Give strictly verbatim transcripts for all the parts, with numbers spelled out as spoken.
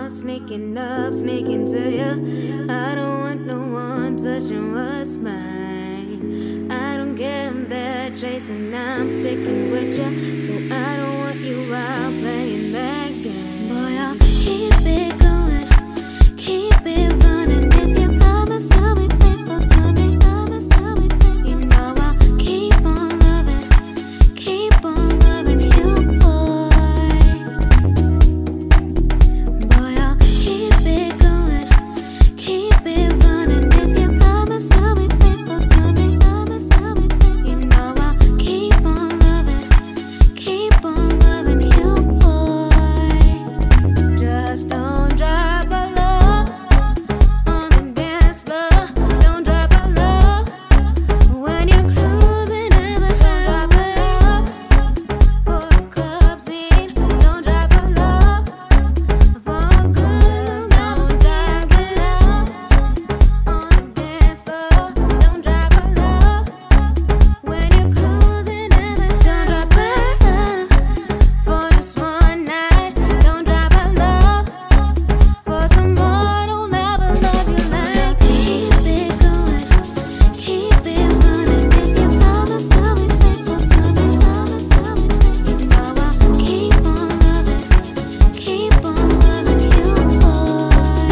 on sneaking up, sneaking to you. I don't want no one touching what's mine. I don't get that chasing, I'm sticking with you. So I don't want you out playing that game. Boy, I'll keep it going, keep it running. If you promise you'll be faithful to me, promise you'll be faithful. You know I'll keep on loving, keep on loving you, boy. Boy, I'll keep it going, keep it running. If you promise you'll be faithful to me, promise you'll be faithful. You know I'll keep on loving, keep on loving you, boy. Just don't drop a love on the dance floor. Don't drop a love when you're cruising and the highway for a club scene. Don't drop a love for a girl. Don't stop it up on the dance floor. Don't drop a love when you're cruising and the don't drop a love for just one night. Don't drop a love for someone who'll never love you like me. Keep it going, keep it running. If you promise you'll be faithful to me, promise you'll be faithful. So I'll keep on loving, keep on loving you, boy.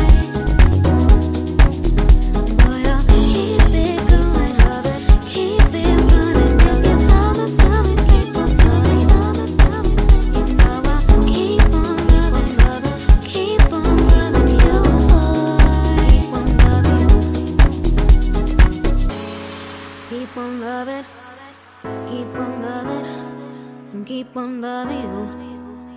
Boy, I'll keep it going, love it, keep it running. If you promise you'll be faithful to me, promise you'll be faithful. So I'll keep on loving, love it, keep on loving you, boy. Keep on loving, keep on loving, and keep on loving you.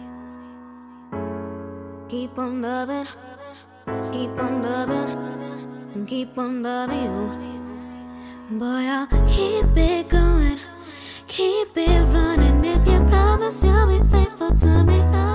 Keep on loving, keep on loving, and keep on loving you. Boy, I'll keep it going, keep it running. If you promise you'll be faithful to me.